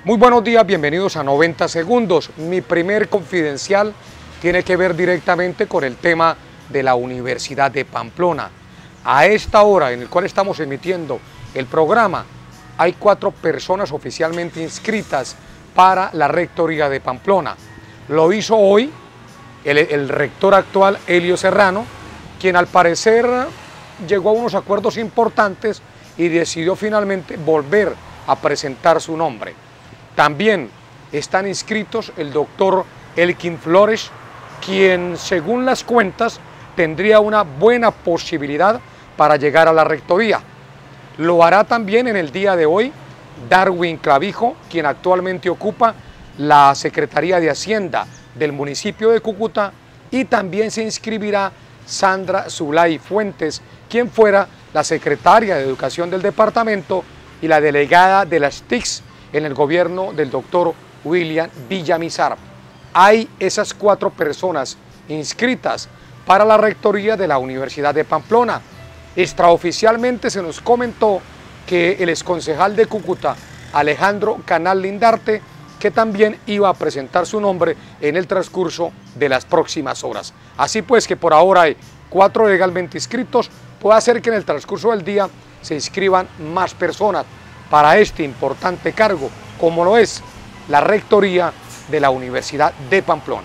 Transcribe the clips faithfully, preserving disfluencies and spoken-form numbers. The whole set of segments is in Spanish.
Muy buenos días, bienvenidos a noventa segundos. Mi primer confidencial tiene que ver directamente con el tema de la Universidad de Pamplona. A esta hora en el cual estamos emitiendo el programa, hay cuatro personas oficialmente inscritas para la Rectoría de Pamplona. Lo hizo hoy el, el rector actual, Elio Serrano, quien al parecer llegó a unos acuerdos importantes y decidió finalmente volver a presentar su nombre. También están inscritos el doctor Elkin Flores, quien según las cuentas tendría una buena posibilidad para llegar a la rectoría. Lo hará también en el día de hoy Darwin Clavijo, quien actualmente ocupa la Secretaría de Hacienda del municipio de Cúcuta, y también se inscribirá Sandra Zulay Fuentes, quien fuera la secretaria de Educación del departamento y la delegada de las T I C en el gobierno del doctor William Villamizar. Hay esas cuatro personas inscritas para la rectoría de la Universidad de Pamplona. Extraoficialmente se nos comentó que el exconcejal de Cúcuta, Alejandro Canal Lindarte, que también iba a presentar su nombre en el transcurso de las próximas horas. Así pues que por ahora hay cuatro legalmente inscritos, puede ser que en el transcurso del día se inscriban más personas para este importante cargo, como lo es la rectoría de la Universidad de Pamplona.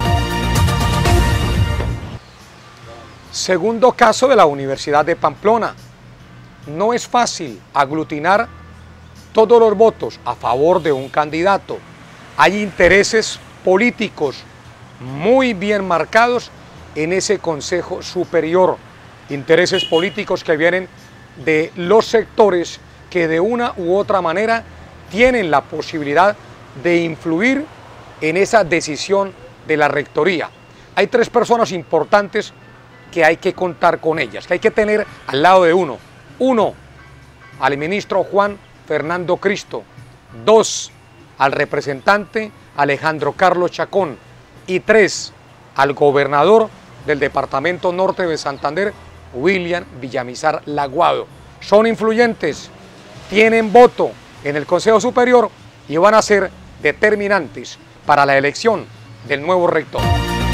Segundo caso de la Universidad de Pamplona. No es fácil aglutinar todos los votos a favor de un candidato. Hay intereses políticos muy bien marcados en ese Consejo Superior, intereses políticos que vienen de los sectores que de una u otra manera tienen la posibilidad de influir en esa decisión de la rectoría. Hay tres personas importantes que hay que contar con ellas, que hay que tener al lado de uno. Uno, al ministro Juan Fernando Cristo. Dos, al representante Alejandro Carlos Chacón. Y tres, al gobernador del departamento norte de Santander, William Villamizar Laguado. Son influyentes, tienen voto en el Consejo Superior y van a ser determinantes para la elección del nuevo rector.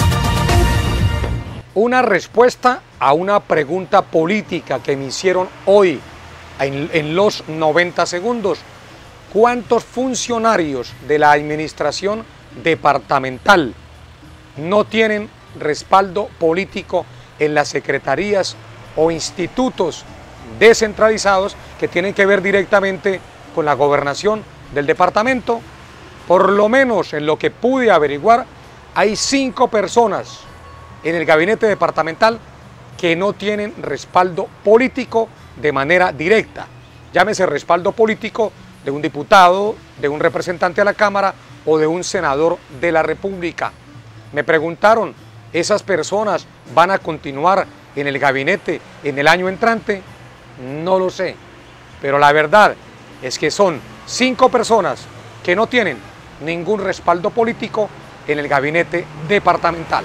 Una respuesta a una pregunta política que me hicieron hoy en, en los noventa segundos. ¿Cuántos funcionarios de la administración departamental no tienen respaldo político en las secretarías o institutos descentralizados que tienen que ver directamente con la gobernación del departamento? Por lo menos en lo que pude averiguar, hay cinco personas en el gabinete departamental que no tienen respaldo político de manera directa. Llámese respaldo político de un diputado, de un representante a la Cámara o de un senador de la República. Me preguntaron, ¿esas personas van a continuar en el gabinete en el año entrante? No lo sé, pero la verdad es que son cinco personas que no tienen ningún respaldo político en el gabinete departamental.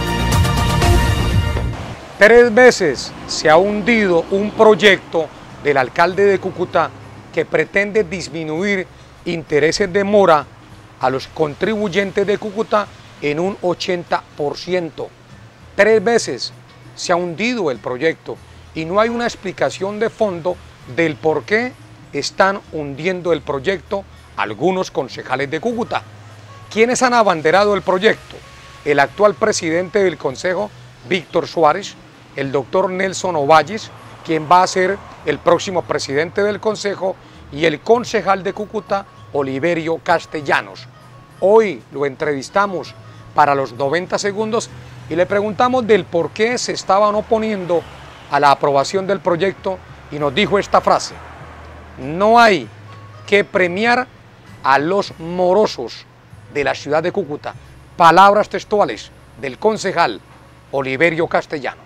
Tres veces se ha hundido un proyecto del alcalde de Cúcuta que pretende disminuir intereses de mora a los contribuyentes de Cúcuta en un ochenta por ciento. Tres veces se ha hundido el proyecto y no hay una explicación de fondo del por qué están hundiendo el proyecto algunos concejales de Cúcuta. ¿Quiénes han abanderado el proyecto? El actual presidente del Consejo, Víctor Suárez, el doctor Nelson Ovalles, quien va a ser el próximo presidente del Consejo, y el concejal de Cúcuta, Oliverio Castellanos. Hoy lo entrevistamos para los noventa segundos y le preguntamos del por qué se estaban oponiendo a la aprobación del proyecto y nos dijo esta frase: no hay que premiar a los morosos de la ciudad de Cúcuta. Palabras textuales del concejal Oliverio Castellanos.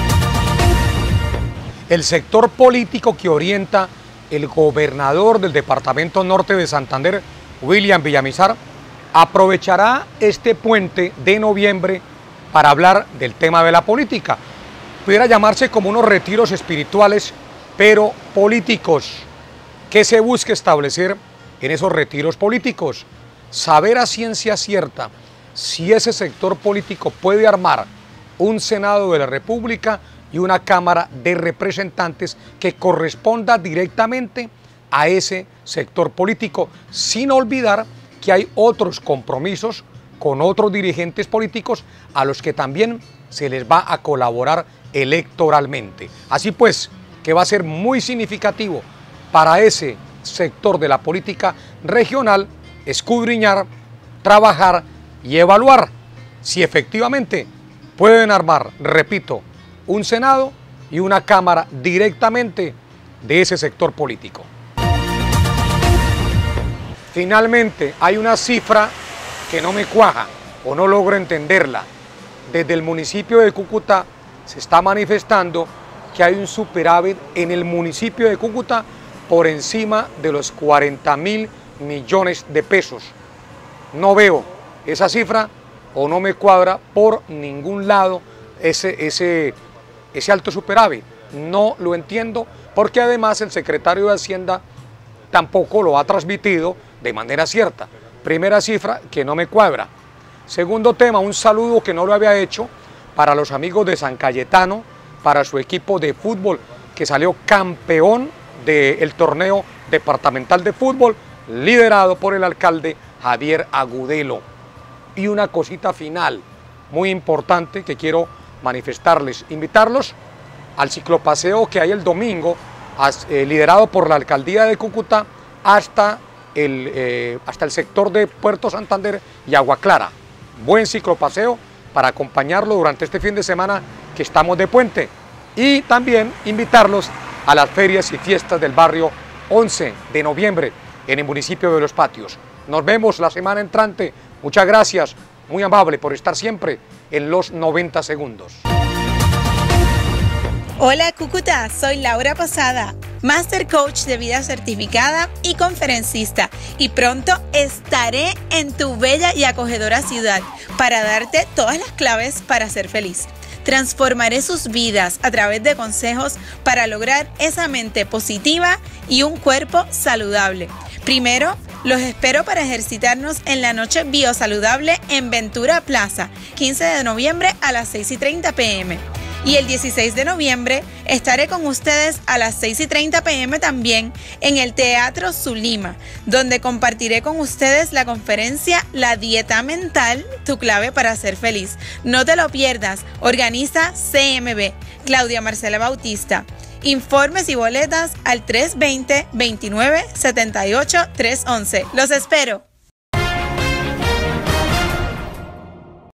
El sector político que orienta el gobernador del departamento norte de Santander, William Villamizar, aprovechará este puente de noviembre para hablar del tema de la política. Pudiera llamarse como unos retiros espirituales, pero políticos. ¿Qué se busca establecer en esos retiros políticos? saber a ciencia cierta si ese sector político puede armar un Senado de la República y una Cámara de Representantes que corresponda directamente a ese sector político, sin olvidar que hay otros compromisos con otros dirigentes políticos a los que también se les va a colaborar electoralmente. Así pues, que va a ser muy significativo para ese sector de la política regional escudriñar, trabajar y evaluar si efectivamente pueden armar, repito, un Senado y una Cámara directamente de ese sector político. Finalmente, hay una cifra que no me cuaja o no logro entenderla. Desde el municipio de Cúcuta se está manifestando que hay un superávit en el municipio de Cúcuta por encima de los cuarenta mil millones de pesos. No veo esa cifra o no me cuadra por ningún lado ese, ese, ese alto superávit. No lo entiendo porque además el secretario de Hacienda tampoco lo ha transmitido de manera cierta. Primera cifra que no me cuadra. Segundo tema, un saludo que no lo había hecho para los amigos de San Cayetano, para su equipo de fútbol que salió campeón del torneo departamental de fútbol, liderado por el alcalde Javier Agudelo. Y una cosita final muy importante que quiero manifestarles, invitarlos al ciclopaseo que hay el domingo, eh, liderado por la alcaldía de Cúcuta hasta el, eh, hasta el sector de Puerto Santander y Agua Clara. Buen ciclopaseo para acompañarlo durante este fin de semana que estamos de puente. Y también invitarlos a las ferias y fiestas del barrio once de noviembre en el municipio de Los Patios. Nos vemos la semana entrante. Muchas gracias, muy amable por estar siempre en los noventa segundos. Hola Cúcuta, soy Laura Posada, Master Coach de vida certificada y conferencista, y pronto estaré en tu bella y acogedora ciudad para darte todas las claves para ser feliz. Transformaré sus vidas a través de consejos para lograr esa mente positiva y un cuerpo saludable. Primero, los espero para ejercitarnos en la noche biosaludable en Ventura Plaza, quince de noviembre a las seis y treinta p m Y el dieciséis de noviembre estaré con ustedes a las seis y treinta p m también en el Teatro Zulima, donde compartiré con ustedes la conferencia La Dieta Mental, tu clave para ser feliz. No te lo pierdas, organiza C M B, Claudia Marcela Bautista. Informes y boletas al tres dos cero, veintinueve setenta y ocho, trescientos once. ¡Los espero!